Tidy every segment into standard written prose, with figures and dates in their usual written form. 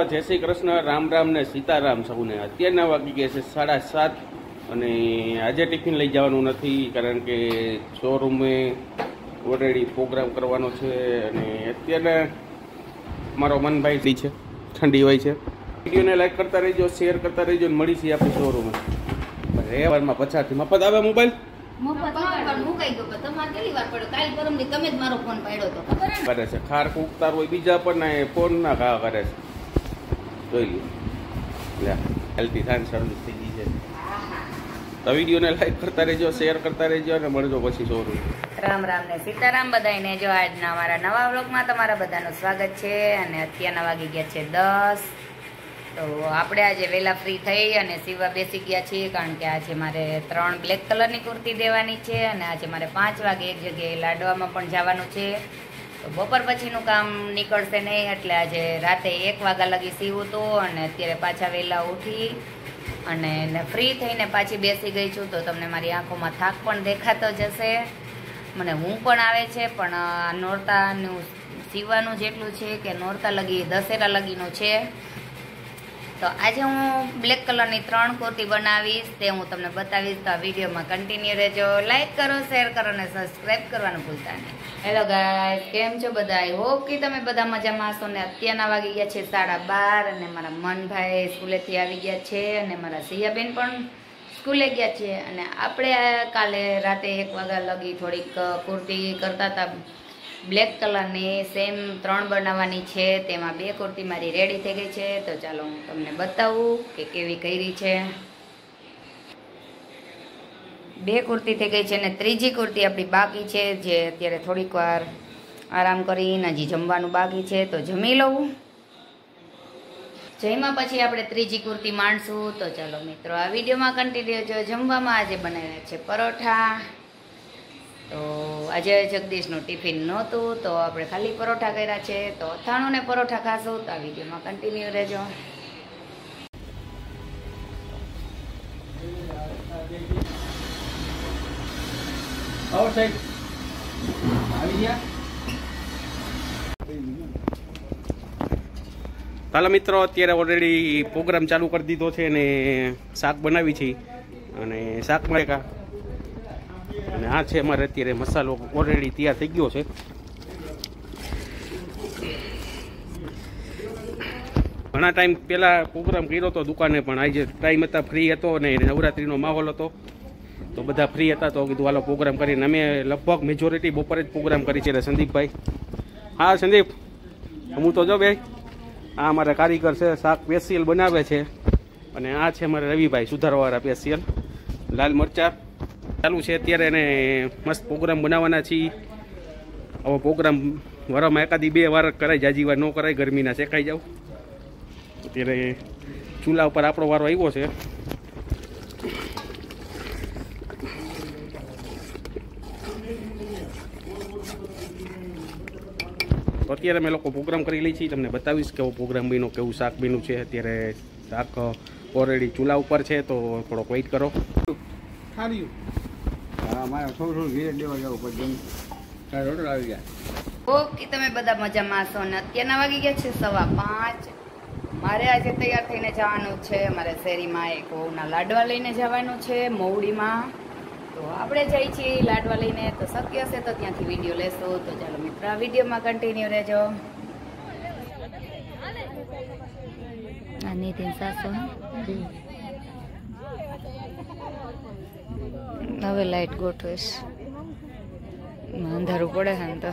જય શ્રી કૃષ્ણ, રામ રામ ને સીતારામ સૌને। અત્યારના વાગી ગયા છે 7:30 અને આજે ટિફિન લઈ જવાનું નથી કારણ કે શોરૂમે ઓલરેડી પ્રોગ્રામ કરવાનો છે અને અત્યારે મારો મનભાઈ છે, ઠંડી હોય છે। વિડીયોને લાઈક કરતા રહેજો, શેર કરતા રહેજો ને મળીશું આપણે શોરૂમે રેવારમાં 50 મફત આવે મોબાઈલ કરે છે ખાર કૂકતાર હોય બીજા પણ ફોન ના ઘા કરે છે જોઈ લે હેલ્થી થાય સર્વિસ થઈ ગઈ છે તો વિડીયોને લાઈક કરતા રહેજો, શેર કરતા રહેજો અને મળજો પછી શોરૂમ। રામ રામ ને સીતારામ બધાને। જો આજના અમારા નવા વ્લોગમાં તમારા બધાનું સ્વાગત છે અને અત્યારના વાગી ગયા છે 10। તો આપણે આજે વહેલા ફ્રી થઈ અને સીવવા બેસી ગયા છીએ કારણ કે આજે મારે 3 બ્લેક કલરની કુર્તી દેવાની છે અને આજે મારે 5 વાગે એક જગ્યાએ લાડવામાં પણ જવાનું છે। તો બપોર પછીનું કામ નીકળશે નહીં એટલે આજે રાતે 1 વાગ્યા લગી સીવું તો અને અત્યારે પાછા વહેલા ઉઠી અને ફ્રી થઈને પાછી બેસી ગઈ છું તો તમને મારી આંખોમાં થાક પણ દેખાતો જશે, મને ઊંઘ પણ આવે છે। પણ નોરતાનું સીવવાનું જેટલું છે કે નોરતા લગી દશેરા લગીનું છે। તો આજે હું બ્લેક કલરની 3 કુર્તી બનાવીશ તે હું તમને બતાવીશ। તો આ વિડીયોમાં કન્ટિન્યુ રહેજો, લાઈક કરો, શેર કરો અને સબસ્ક્રાઈબ કરવાનું ભૂલતા નહીં। હેલો ગાઈસ, કેમ છો બધા? આઈ હોપ કે તમે બધા મજામાં હશો ને અત્યારના વાગી ગયા છે 12:30 અને મારા મનભાઈ સ્કૂલેથી આવી ગયા છે અને મારા સિયાબેન પણ સ્કૂલે ગયા છે અને આપણે કાલે રાતે 1 વાગ્યા લગી થોડીક કુર્તી કરતા હતા બ્લેક કલરની સેમ 3 બનાવવાની છે, તેમાં 2 કુર્તી મારી રેડી થઈ ગઈ છે। તો ચાલો હું તમને બતાવું કે કેવી કરી છે। 2 કુર્તી થઈ ગઈ છે અને ત્રીજી કુર્તી આપણી બાકી છે જે અત્યારે થોડીક વાર આરામ કરીને હજી જમવાનું બાકી છે તો જમી લઉં, જમ્યા પછી આપણે ત્રીજી કુર્તી માંડશું। તો ચાલો મિત્રો આ વિડીયોમાં કન્ટિન્યુ જો। જમવામાં આજે બનાવ્યા છે પરોઠા। તો આજે જગદીશનું ટિફિન નહોતું તો આપણે ખાલી પરોઠા કર્યા છે તો અથાણું ને પરોઠા ખાશું। તો આ વિડીયોમાં કન્ટિન્યુ રહેજો। ચાલો મિત્રો અત્યારે ઓલરેડી પ્રોગ્રામ ચાલુ કરી દીધો છે અને શાક બનાવી છે અને શાકમાં અને આ છે અમારે અત્યારે મસાલો ઓલરેડી તૈયાર થઈ ગયો છે। ઘણા ટાઈમ પહેલાં પ્રોગ્રામ કર્યો હતો દુકાને પણ આજે ટાઈમ હતા ફ્રી હતો ને નવરાત્રિનો માહોલ હતો તો બધા ફ્રી હતા તો કીધું હાલો પ્રોગ્રામ કરીને અમે લગભગ મેજોરિટી બપોરે જ પ્રોગ્રામ કરી છે। સંદીપભાઈ, હા સંદીપ હું તો જો ભાઈ આ અમારા કારીગર છે, શાક સ્પેશિયલ બનાવે છે અને આ છે અમારા રવિભાઈ સુધારવાળા સ્પેશિયલ લાલ મરચાં ચાલુ છે અત્યારે એને મસ્ત પ્રોગ્રામ બનાવવાના છીએ। આવો પ્રોગ્રામ વરમાં એકાદી 2 વાર કરાય, જાજી વાર ન કરાય, ગરમીના શેકાઈ જાવ। અત્યારે ચૂલા ઉપર આપણો વારો આવ્યો છે। તો અત્યારે અમે લોકો પ્રોગ્રામ કરી લઈએ છીએ, તમને બતાવીશ કેવો પ્રોગ્રામ બન્યો, કેવું શાક બન્યું છે। અત્યારે શાક ઓલરેડી ચૂલા ઉપર છે તો થોડોક વેઇટ કરો। ઓકે, તમે બધા મજામાં હશો ને અત્યારના વાગી ગયા છે 5:15। મારે આજે તૈયાર થઈને જવાનું છે, મારે શેરીમાં એક વહુના લાડવા લઈને જવાનું છે મવડીમાં। તો આપણે જઈએ છીએ લાડવા લઈને, તો શક્ય હશે તો ત્યાંથી વિડીયો લેશું। તો ચાલો મિત્રો આ વિડીયોમાં કન્ટિન્યુ રહેજો। નીતિન સાસુ હવે લાઈટ ગોઠવીશ, અંધારું પડે છે ને તો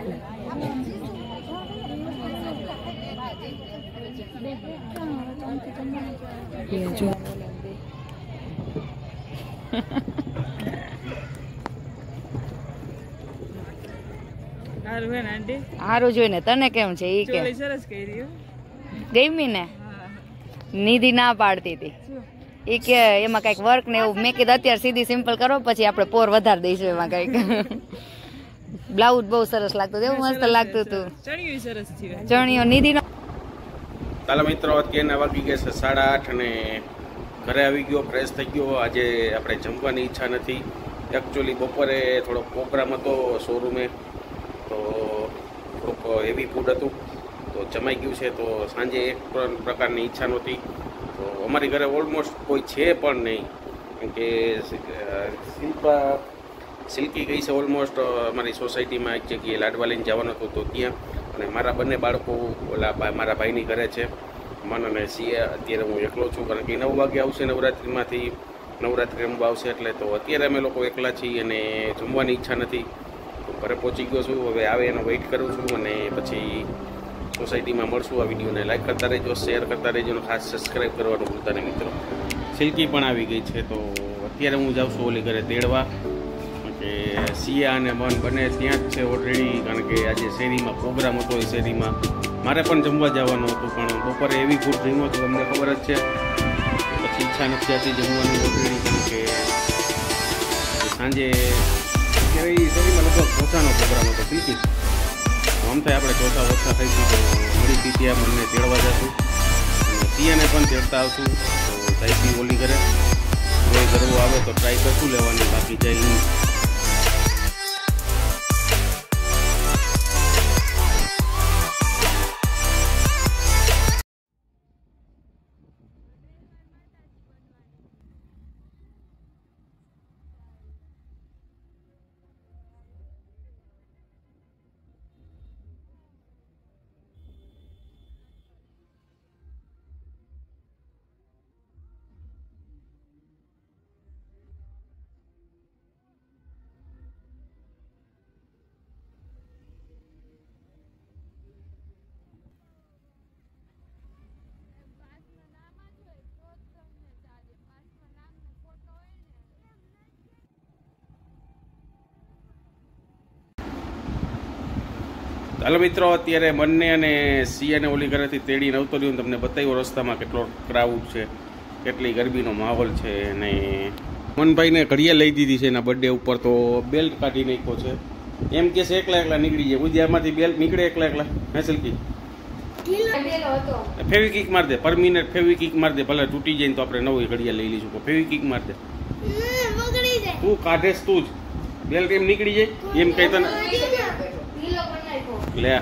સારું જોઈને તને કેમ છે ઈ કે ગમી ને? નિધિ ના પાડતી હતી એ કે એમાં કઈક વર્ક ને એવું, મેં કીધું અત્યારે સીધી સિમ્પલ કરો પછી આપણે પોર વધારે દઈશું એમાં કઈક। બ્લાઉઝ બહુ સરસ લાગતું હતું, એવું મસ્ત લાગતું હતું, ચણિયો નિધિ નો। ચાલો મિત્રો અત્યારના વાગી ગયા છે 8:30 અને ઘરે આવી ગયો, ફ્રેશ થઈ ગયો। આજે આપણે જમવાની ઈચ્છા નથી, એકચ્યુઅલી બપોરે થોડોક પ્રોગ્રામ હતો શોરૂમે તો થોડુંક હેવી ફૂડ હતું તો જમાઈ ગયું છે. તો સાંજે એક પણ પ્રકારની ઈચ્છા નહોતી. તો અમારી ઘરે ઓલમોસ્ટ કોઈ છે પણ નહીં, કેમ કે સિલ્કી ગઈ છે ઓલમોસ્ટ અમારી સોસાયટીમાં એક જગ્યાએ લાડવા લઈને જવાનો હતો તો ત્યાં, અને મારા બંને બાળકો મારા ભાઈની ઘરે છે. મન અને સિયા અત્યારે હું એકલો છું, કારણ કે 9 વાગે આવશે નવરાત્રિમાંથી, નવરાત્રિ રમવા આવશે એટલે. તો અત્યારે અમે લોકો એકલા છીએ અને જમવાની ઈચ્છા નથી. તો ઘરે પહોંચી ગયો છું, હવે આવે એનો વેઇટ કરું છું અને પછી સોસાયટીમાં મળશું. આ વિડીયોને લાઈક કરતા રહેજો, શેર કરતા રહેજો અને ખાસ સબસ્ક્રાઈબ કરવાનું ભૂલતા નહીં મિત્રો. સિલ્કી પણ આવી ગઈ છે. તો અત્યારે હું જાઉં છું ઓલી ઘરે તેડવા, કે સિયા અને મન બંને ત્યાં જ છે ઓલરેડી, કારણ કે આજે શેરીમાં પ્રોગ્રામ હતો. એ શેરીમાં મારે પણ જમવા જવાનું હતું, પણ બપોરે એવી ફૂડ જમ્યો તો તમને ખબર જ છે. પછી ઈચ્છા નથી થતી જમવાની ઓલરેડી, કારણ કે સાંજે અત્યારે એ શેરીમાં લગભગ ચોથાનો પ્રોગ્રામ હતો સિલ્કી. આમ થાય આપણે ચોથા ઓછા થઈશું તો મળી ત્યાં મને તેડવા જશું અને સિયાને પણ તેડતા આવશું. તો સાઈડની ઓલી ઘરે કોઈ ગરબો આવે તો ટ્રાય કરશું લેવાની, બાકી જઈ હાલો મિત્રો, અત્યારે બંને અને સિયાને ઓલી ઘરેથી તેડીને આવતો રહ્યો, તમને બતાવ્યો રસ્તામાં કેટલો ક્રાઉડ છે, કેટલી ગરબીનો માહોલ છે. અને મનભાઈને ઘડિયાળ લઈ દીધી છે એના બર્થડે ઉપર, તો બેલ્ટ કાઢી નાખ્યો છે. એમ કે છે એકલા નીકળી જાય, ઉદ્યામાંથી બેલ્ટ નીકળે એકલા હે સિલ્કી? ફેવિકિક માર દે, પર મિનિટ ફેવિકિક માર દે, ભલે તૂટી જાય ને તો આપણે નવી ઘડિયાળ લઈ લઈશું. ફેવિકિક માર દે. તું કાઢેસ તું જ બેલ્ટ, એમ નીકળી જાય એમ કહેતો ને લે.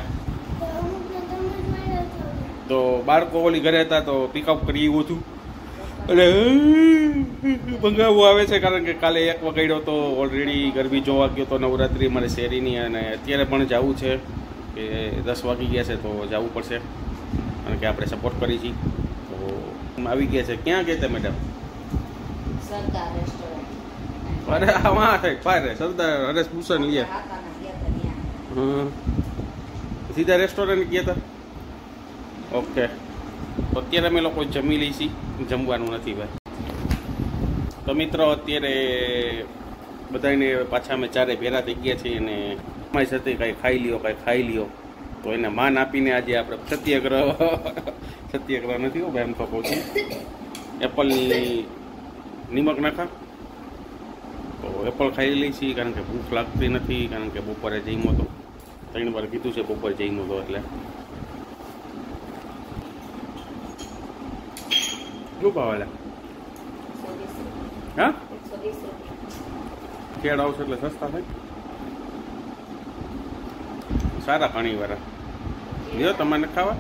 તો બાળકો ઓલી ઘરે હતા તો પિકઅપ કરી એવું હતું અને મંગાવવું આવે છે, કારણ કે કાલે 1 વગાડ્યો તો ઓલરેડી ગરબી જોવા ગયો તો નવરાત્રિ મારે શેરીની, અને અત્યારે પણ જવું છે કે 10 વાગી ગયા છે તો જવું પડશે, કારણ કે આપણે સપોર્ટ કરી છીએ. તો આવી ગયા છે. ક્યાં ગયા હતા મેડમ? સરદાર રેસ્ટોરન્ટ. અરે હા થાય પારે સરદાર હરેશ ભૂષણ લે. સીધા રેસ્ટોરન્ટ ગયા હતા. ઓકે, તો અત્યારે અમે લોકો જમી લઈશી, જમવાનું નથી ભાઈ. તો મિત્રો અત્યારે બધાને પાછા અમે ચારે ભેરા થઈ ગયા છીએ અને અમારી સાથે કાંઈ ખાઈ લ્યો. તો એને માન આપીને આજે આપણે સત્યાગ્રહ નથી હો ભાઈ, એમ તો કહું છું. એપલની નિમક નાખા તો એપલ ખાઈ લઈ છીએ, કારણ કે ભૂખ લાગતી નથી, કારણ કે બપોરે જમ્યો તો 3 વાર કીધું છે બપોરે જમ્યો તો. એટલે શું ભાવ? હા, ખેડ આવશે એટલે સસ્તા થાય, સારા પાણી વાળા. લ્યો તમારે ખાવા?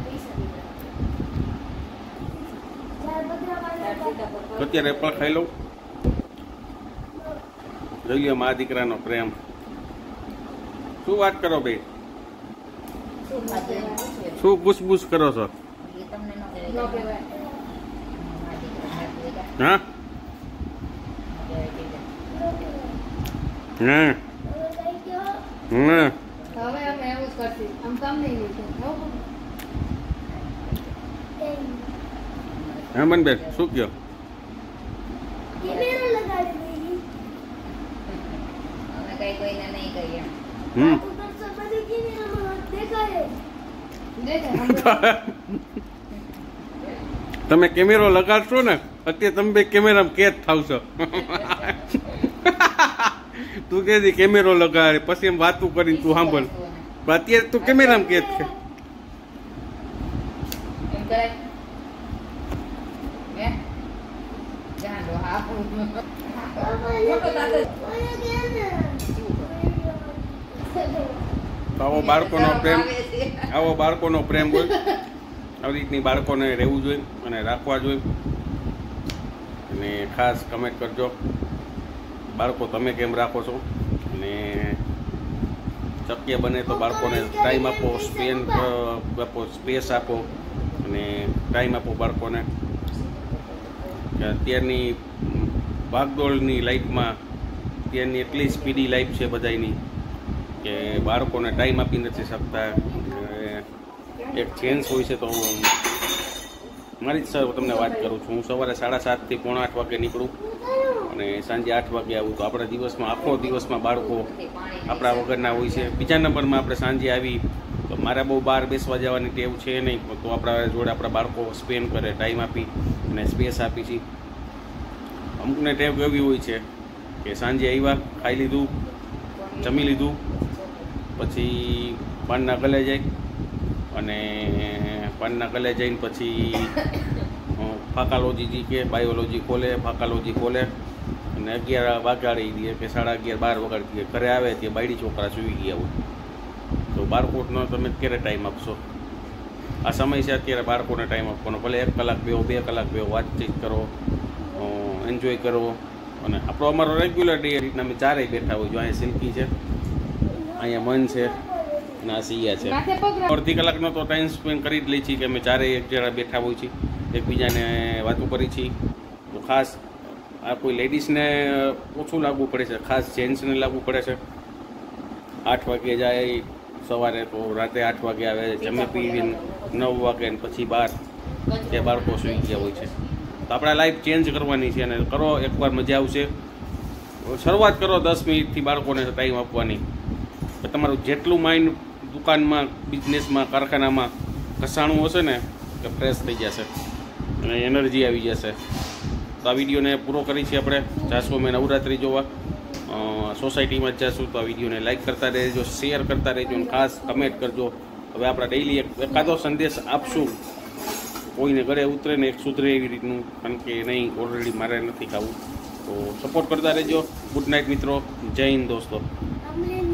અત્યારે એપલ ખાઈ લઉં. જોઈ લો મા દીકરાનો પ્રેમ. શું વાત કરો ભાઈ? શું પૂછબૂછ કરો છો? હા હા હેમનબેન શું કયો? તમે કેમેરો લગાડશો ને અત્યારે તમે બે કેમેરામાં કેદ થાવશો. તું કે કેમેરો લગાડે પછી એમ વાતું કરીને તું સાંભળ, અત્યારે તું કેમેરામાં કેદ છે. તો આવો બાળકોનો પ્રેમ હોય. આવી રીતની બાળકોને રહેવું જોઈએ અને રાખવા જોઈએ. અને ખાસ કમેન્ટ કરજો બાળકો તમે કેમ રાખો છો. અને શક્ય બને તો બાળકોને ટાઈમ આપો, સ્પેસ આપો અને ટાઈમ આપો બાળકોને. અત્યારની ભાગદોડની લાઈફમાં અત્યારની એટલી સ્પીડી લાઈફ છે બધાની કે બાળકોને ટાઈમ આપી નથી શકતા. એક ચેન્જ હોય છે તો મારી જ તમને વાત કરું છું. હું સવારે 7:30 થી 7:45 વાગે નીકળું અને સાંજે 8 વાગે આવું. તો આપણા દિવસમાં આખો દિવસમાં બાળકો આપણા વગરના હોય છે. બીજા નંબરમાં આપણે સાંજે આવી તો મારે બહુ બહાર બેસવા જવાની ટેવ છે નહીં. તો આપણા જોડે આપણા બાળકો સ્પેન્ડ કરે, ટાઈમ આપી અને સ્પેસ આપી છે. અમુકને ટેવ એવી હોય છે કે સાંજે આવ્યા, ખાઈ લીધું, જમી લીધું, પછી પાનના ગલે જાય અને પાનના ગલે જઈને પછી ફાકાલોજી કે બાયોલોજી ખોલે, ફાકાલોજી ખોલે અને 11 વાગાડી દે કે 11:30 12 વાગાડી દે. ઘરે આવે ત્યાં બાયડી છોકરા સૂઈ ગયા હોય. તો બાળકોનો તમે ક્યારે ટાઈમ આપશો? આ સમય છે અત્યારે બાળકોને ટાઈમ આપવાનો. ભલે 1 કલાક બેહો, 2 કલાક બેહો, વાતચીત કરો, એન્જોય કરો. અને આપણો અમારો રેગ્યુલર ડે રીતના અમે ચારેય બેઠા હોય. જો અહીંયા સિલ્કી છે, અહીંયા મન છે અને આ સિયા છે. અડધી કલાકનો તો ટાઈમ સ્પેન્ડ કરી જ લઈ છીએ કે અમે ચારેય એક જણા બેઠા હોય છીએ, એકબીજાને વાતો કરી છીએ. તો ખાસ આ કોઈ લેડીઝને ઓછું લાગવું પડે છે, ખાસ જેન્ટ્સને લાગવું પડે છે. 8 વાગે જાય સવારે તો રાતે 8 વાગે આવે, જમે પીવીને 9 વાગે ને પછી 12 તે બાળકો સૂઈ ગયા હોય છે. તો આપણે લાઈફ ચેન્જ કરવાની છે અને કરો, એકવાર મજા આવશે. શરૂઆત કરો 10 મિનિટથી બાળકોને ટાઈમ આપવાની. તમારું જેટલું માઇન્ડ દુકાનમાં, બિઝનેસમાં, કારખાનામાં ઘસાણું હશે ને કે ફ્રેશ થઈ જશે અને એનર્જી આવી જશે. તો આ વિડીયોને પૂરો કરી છે આપણે. જાશું અમે નવરાત્રિ જોવા, સોસાયટીમાં જ જાશું. તો આ વિડીયોને લાઈક કરતા રહેજો, શેર કરતા રહેજો અને ખાસ કમેન્ટ કરજો. હવે આપણે ડેઈલી એકાદો સંદેશ આપશું, કોઈને ગળે ઉતરે ને એક સુધરે એવી રીતનું. કારણ કે નહીં, ઓલરેડી મારે નથી ખાવું. તો સપોર્ટ કરતા રહેજો. ગુડ નાઇટ મિત્રો, જય હિન્દ દોસ્તો.